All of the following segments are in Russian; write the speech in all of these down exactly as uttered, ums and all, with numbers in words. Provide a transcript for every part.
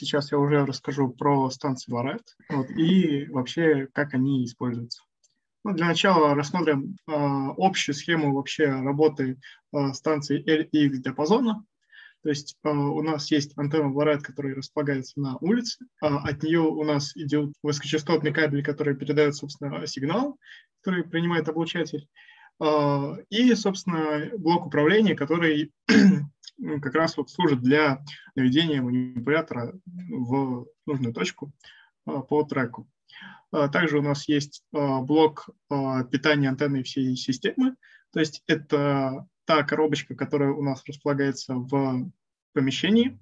сейчас я уже расскажу про станции Лорет вот, и вообще, как они используются. Ну, для начала рассмотрим э, общую схему вообще работы э, станции L и X диапазона. То есть э, у нас есть антенна Лорет, которая располагается на улице. Э, от нее у нас идет высокочастотный кабель, который передает, собственно, сигнал, который принимает облучатель. Э, и, собственно, блок управления, который как раз вот служит для наведения манипулятора в нужную точку э, по треку. Также у нас есть блок питания антенны всей системы, то есть это та коробочка, которая у нас располагается в помещении,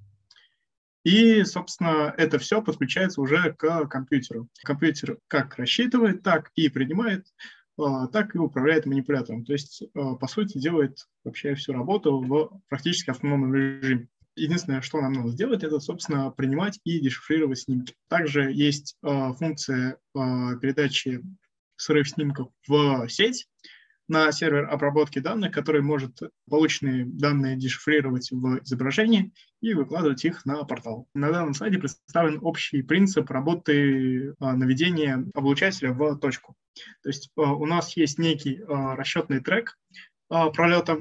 и, собственно, это все подключается уже к компьютеру. Компьютер как рассчитывает, так и принимает, так и управляет манипулятором, то есть, по сути, делает вообще всю работу в практически автономном режиме. Единственное, что нам надо сделать, это, собственно, принимать и дешифрировать снимки. Также есть э, функция э, передачи сырых снимков в сеть на сервер обработки данных, который может полученные данные дешифрировать в изображении и выкладывать их на портал. На данном слайде представлен общий принцип работы э, наведения облучателя в точку. То есть э, у нас есть некий э, расчетный трек э, пролета.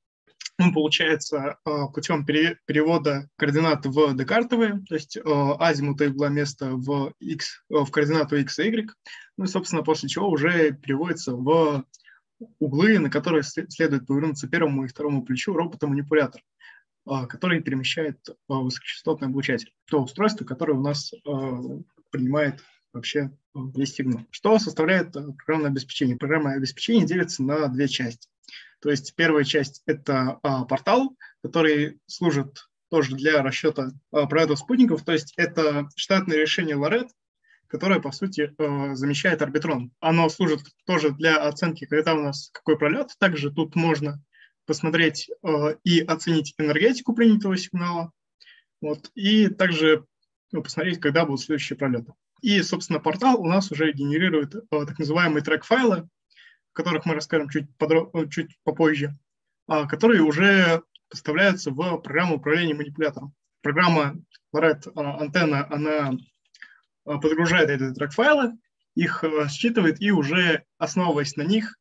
Он получается путем перевода координат в декартовые, то есть азимута угла места в, x, в координату x и y, ну и, собственно, после чего уже переводится в углы, на которые следует повернуться первому и второму плечу робота-манипулятора, который перемещает высокочастотный облучатель, то устройство, которое у нас принимает вообще весь сигнал. Что составляет программное обеспечение? Программное обеспечение делится на две части. То есть первая часть – это а, портал, который служит тоже для расчета а, пролетов спутников. То есть это штатное решение Лорет, которое, по сути, а, замещает Арбитрон. Оно служит тоже для оценки, когда у нас какой пролет. Также тут можно посмотреть а, и оценить энергетику принятого сигнала. Вот, и также ну, посмотреть, когда будут следующие пролеты. И, собственно, портал у нас уже генерирует а, так называемые трек-файлы, о которых мы расскажем чуть, подро... чуть попозже, а, которые уже поставляются в программу управления манипулятором. Программа Лорет антенна, она подгружает эти трек-файлы, их считывает и уже, основываясь на них,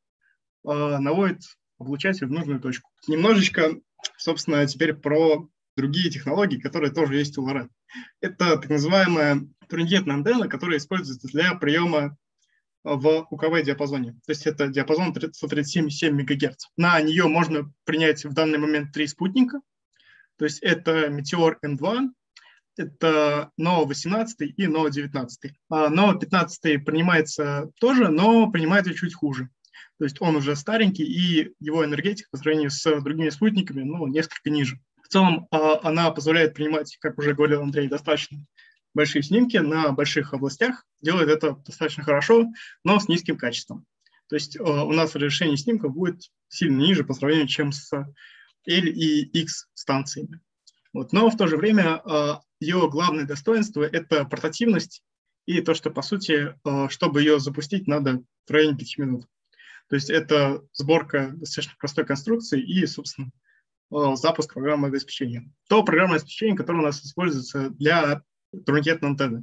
наводит облучатель в нужную точку. Немножечко, собственно, теперь про другие технологии, которые тоже есть у Лорет. Это так называемая турникетная антенна, которая используется для приема в У Ка В-диапазоне. То есть это диапазон сто тридцать семь и семь мегагерц. На нее можно принять в данный момент три спутника. То есть это Метеор М два, это Ноа восемнадцать и Ноа девятнадцать. А Ноа пятнадцать принимается тоже, но принимается чуть хуже. То есть он уже старенький, и его энергетика по сравнению с другими спутниками ну, несколько ниже. В целом она позволяет принимать, как уже говорил Андрей, достаточно большие снимки на больших областях, делает это достаточно хорошо, но с низким качеством. То есть э, у нас разрешение снимка будет сильно ниже по сравнению чем с L и X станциями. Вот. Но в то же время э, ее главное достоинство – это портативность и то, что, по сути, э, чтобы ее запустить, надо в районе пяти минут. То есть это сборка достаточно простой конструкции и, собственно, э, запуск программного обеспечения. То программное обеспечение, которое у нас используется для турникетной антенны.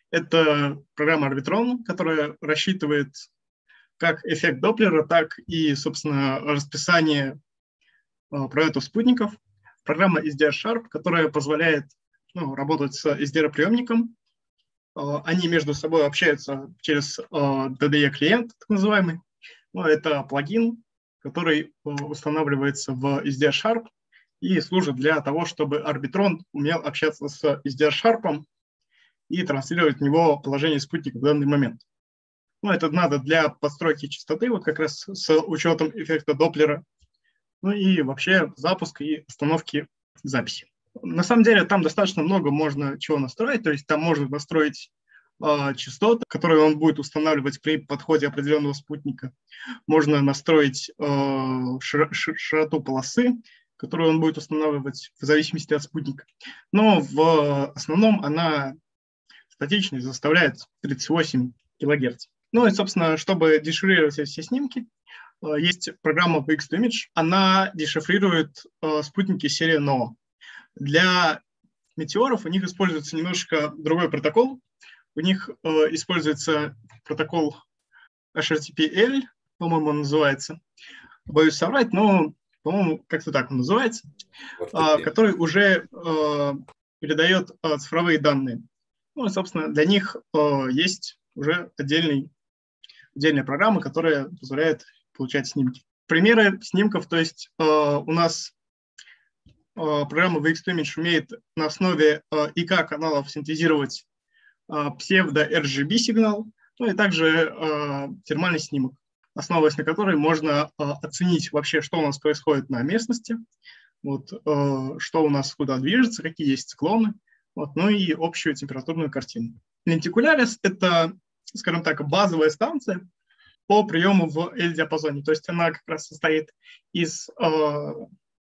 Это программа Арбитрон, которая рассчитывает как эффект Доплера, так и, собственно, расписание э, пролетов спутников. Программа эс ди ар Sharp, которая позволяет ну, работать с эс ди ар-приемником. Э, они между собой общаются через э, ди ди и-клиент, так называемый. Ну, это плагин, который э, устанавливается в эс ди ар Sharp и служит для того, чтобы Арбитрон умел общаться с эс ди ар Sharp и транслировать в него положение спутника в данный момент. Ну, это надо для подстройки частоты, вот как раз с учетом эффекта Доплера, ну и вообще запуска и остановки записи. На самом деле там достаточно много можно чего настроить, то есть там можно настроить э, частоты, которые он будет устанавливать при подходе определенного спутника. Можно настроить э, шир- широту полосы, которую он будет устанавливать в зависимости от спутника. Но в основном она статичность заставляет тридцать восемь килогерц. Ну и, собственно, чтобы дешифрировать все снимки, есть программа пи икс Image. Она дешифрирует спутники серии Ноа. Для метеоров, у них используется немножко другой протокол. У них э, используется протокол эйч эр ти пи эль, по-моему, он называется. Боюсь соврать, но, по-моему, как-то так он называется, э, который уже э, передает э, цифровые данные. Ну и, собственно, для них э, есть уже отдельный, отдельная программа, которая позволяет получать снимки. Примеры снимков, то есть э, у нас э, программа ви экс два Image умеет на основе э, и ка каналов синтезировать э, псевдо-эр джи би сигнал, ну и также э, термальный снимок, основываясь на которой можно э, оценить вообще, что у нас происходит на местности, вот, э, что у нас куда движется, какие есть склоны, вот, ну и общую температурную картину. Lenticularис – это, скажем так, базовая станция по приему в L-диапазоне. То есть она как раз состоит из э,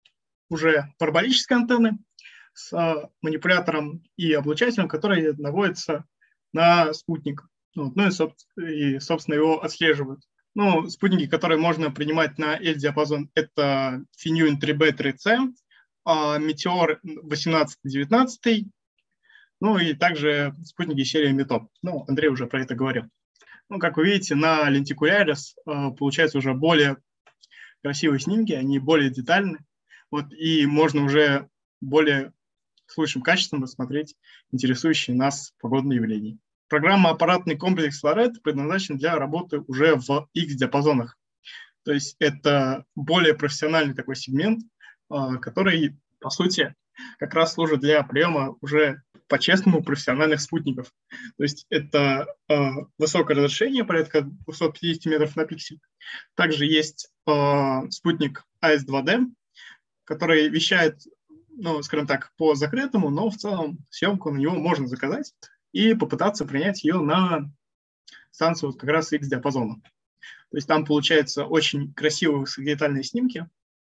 уже параболической антенны с э, манипулятором и облучателем, который наводится на спутник. Вот, ну и, собственно, и, собственно, его отслеживают. Ну, спутники, которые можно принимать на L-диапазон, это Финюин три бэ три цэ, э, Метеор восемнадцать девятнадцать, ну и также спутники серии Метоп. Ну, Андрей уже про это говорил. Ну, как вы видите, на Lenticularис э, получаются уже более красивые снимки, они более детальны, вот, и можно уже более с лучшим качеством рассмотреть интересующие нас погодные явления. Программа «Аппаратный комплекс Лорет» предназначена для работы уже в X-диапазонах. То есть это более профессиональный такой сегмент, э, который, по сути, как раз служит для приема уже по-честному профессиональных спутников. То есть это э, высокое разрешение, порядка двести пятьдесят метров на пиксель. Также есть э, спутник эй эс два дэ, который вещает, ну, скажем так, по закрытому, но в целом съемку на него можно заказать и попытаться принять ее на станцию вот как раз X-диапазона. То есть там получаются очень красивые высокодетальные снимки.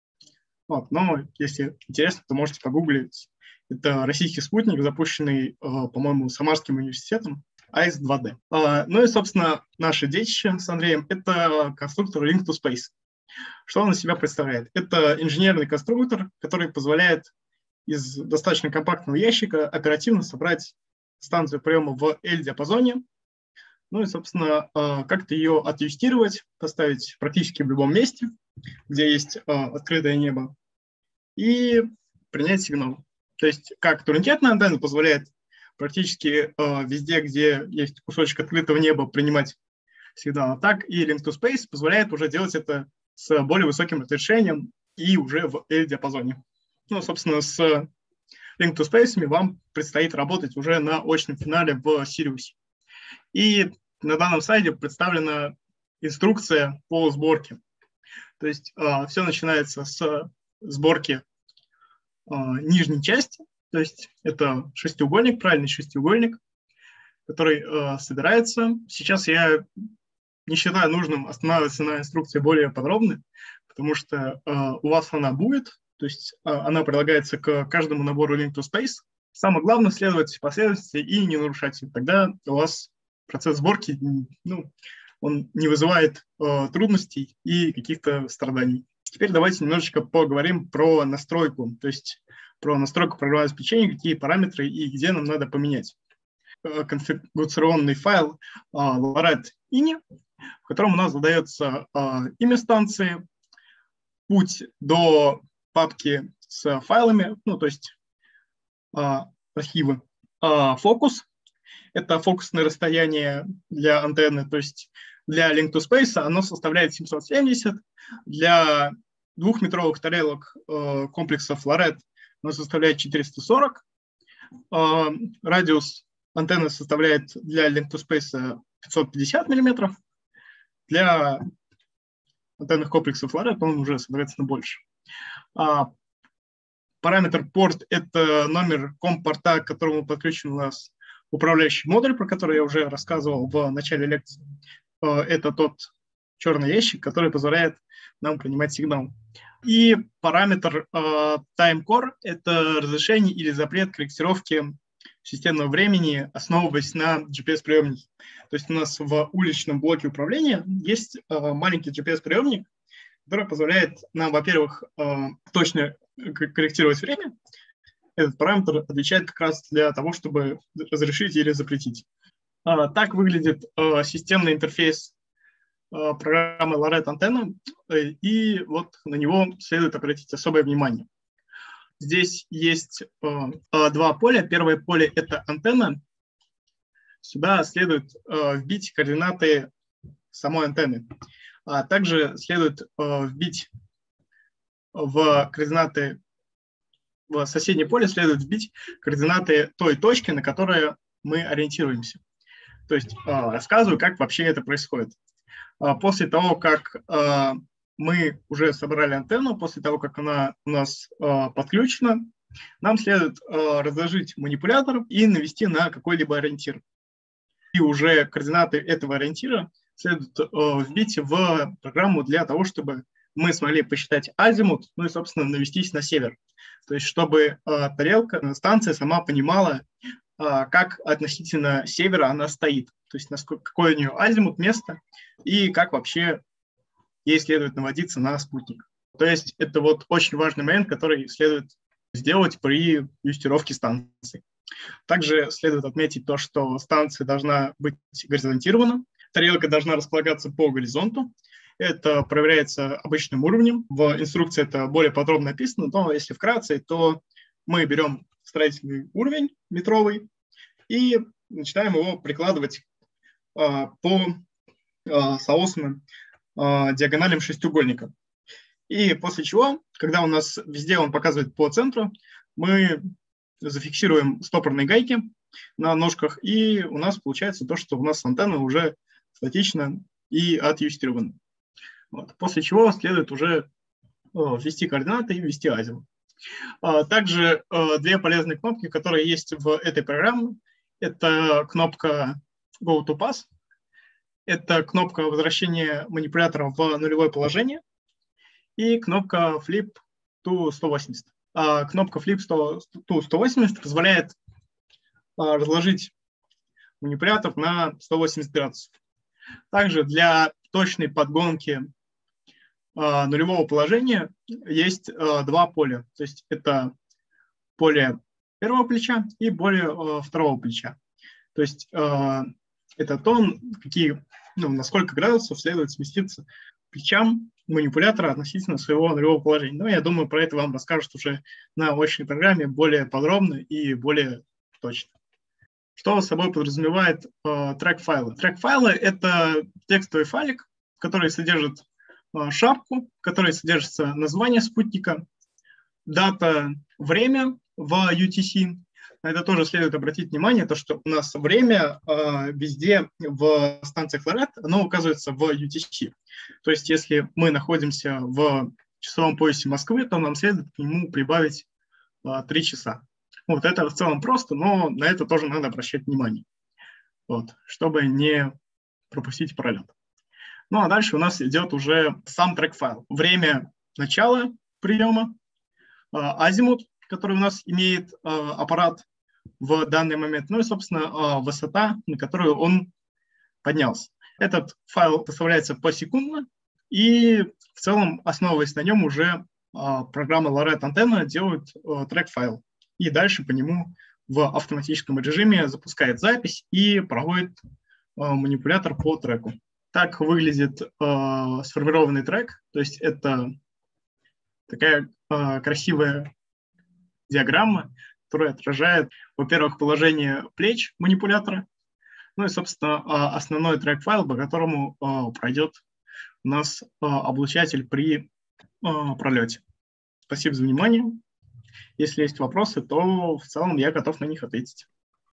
Вот, но если интересно, то можете погуглить. Это российский спутник, запущенный, по-моему, Самарским университетом, эй эс два дэ. Ну и, собственно, наше детище с Андреем – это конструктор Link to Space. Что он из себя представляет? Это инженерный конструктор, который позволяет из достаточно компактного ящика оперативно собрать станцию приема в L-диапазоне, ну и, собственно, как-то ее отъюстировать, поставить практически в любом месте, где есть открытое небо, и принять сигнал. То есть как турникетная антенна позволяет практически э, везде, где есть кусочек открытого неба, принимать сигнал, так и Link to Space позволяет уже делать это с более высоким разрешением и уже в L-диапазоне. Ну, собственно, с Link to Space вам предстоит работать уже на очном финале в Сириусе. И на данном слайде представлена инструкция по сборке. То есть э, все начинается с сборки нижней части, то есть это шестиугольник, правильный шестиугольник, который э, собирается. Сейчас я не считаю нужным останавливаться на инструкции более подробно, потому что э, у вас она будет, то есть э, она прилагается к каждому набору Link to Space. Самое главное — следовать последовательности и не нарушать ее. Тогда у вас процесс сборки, ну, он не вызывает э, трудностей и каких-то страданий. Теперь давайте немножечко поговорим про настройку, то есть про настройку программного обеспечения, какие параметры и где нам надо поменять. Конфигурационный файл Lorette.ini, в котором у нас задается имя станции, путь до папки с файлами, ну то есть архивы. Фокус – это фокусное расстояние для антенны, то есть для Link to Space оно составляет семьсот семьдесят, для двухметровых тарелок э, комплексов Lorette оно составляет четыреста сорок, э, радиус антенны составляет для Link to Space пятьсот пятьдесят миллиметров, для антенных комплексов Lorette он уже, соответственно, больше. А, параметр порт – это номер ком-порта, к которому подключен у нас управляющий модуль, про который я уже рассказывал в начале лекции. Это тот черный ящик, который позволяет нам принимать сигнал. И параметр э, TimeCore – это разрешение или запрет корректировки системного времени, основываясь на джи пи эс-приемнике. То есть у нас в уличном блоке управления есть э, маленький джи пи эс-приемник, который позволяет нам, во-первых, э, точно корректировать время. этот параметр отвечает как раз для того, чтобы разрешить или запретить. Так выглядит системный интерфейс программы Lorette Antenna, и вот на него следует обратить особое внимание. Здесь есть два поля. Первое поле – это антенна. Сюда следует вбить координаты самой антенны. А также следует вбить в координаты, в соседнее поле следует вбить координаты той точки, на которой мы ориентируемся. То есть рассказываю, как вообще это происходит. После того, как мы уже собрали антенну, после того, как она у нас подключена, нам следует разложить манипулятор и навести на какой-либо ориентир. И уже координаты этого ориентира следует вбить в программу для того, чтобы мы смогли посчитать азимут, ну и, собственно, навестись на север. То есть, чтобы тарелка, станция сама понимала, как относительно севера она стоит, то есть насколько, какой у нее азимут, место, и как вообще ей следует наводиться на спутник. То есть это вот очень важный момент, который следует сделать при юстировке станции. Также следует отметить то, что станция должна быть горизонтирована, тарелка должна располагаться по горизонту. Это проверяется обычным уровнем. В инструкции это более подробно описано, но если вкратце, то мы берем строительный уровень метровый и начинаем его прикладывать а, по а, соосным а, диагоналям шестиугольника. И после чего, когда у нас везде он показывает по центру, мы зафиксируем стопорные гайки на ножках, и у нас получается то, что у нас антенна уже статична и отъюстирована. Вот. После чего следует уже ввести координаты и ввести азимут. Также две полезные кнопки, которые есть в этой программе. Это кнопка Go to Pass. Это кнопка возвращения манипулятора в нулевое положение. И кнопка Flip to сто восемьдесят. А кнопка Flip to сто восемьдесят позволяет разложить манипулятор на сто восемьдесят градусов. Также для точной подгонки а, нулевого положения есть а, два поля. То есть это поле первого плеча и поле а, второго плеча. То есть а, это то, какие, ну, на сколько градусов следует сместиться плечам манипулятора относительно своего нулевого положения. Но я думаю, про это вам расскажут уже на очной программе более подробно и более точно. Что собой подразумевает э, трек-файлы? Трек-файлы – это текстовый файлик, который содержит э, шапку, в которой содержится название спутника, дата, время в ю ти си. На это тоже следует обратить внимание, то, что у нас время э, везде в станциях Lorette, оно указывается в ю ти си. То есть если мы находимся в часовом поясе Москвы, то нам следует к нему прибавить э, три часа. Вот это в целом просто, но на это тоже надо обращать внимание, вот, чтобы не пропустить пролет. Ну а дальше у нас идет уже сам трек-файл. Время начала приема, азимут, который у нас имеет аппарат в данный момент, ну и, собственно, высота, на которую он поднялся. Этот файл поставляется посекундно, и в целом, основываясь на нем, уже программа Lorette Antenna делает трек-файл. И дальше по нему в автоматическом режиме запускает запись и проводит э, манипулятор по треку. Так выглядит э, сформированный трек, то есть это такая э, красивая диаграмма, которая отражает, во-первых, положение плеч манипулятора, ну и, собственно, э, основной трек-файл, по которому э, пройдет у нас э, облучатель при э, пролете. Спасибо за внимание. Если есть вопросы, то в целом я готов на них ответить.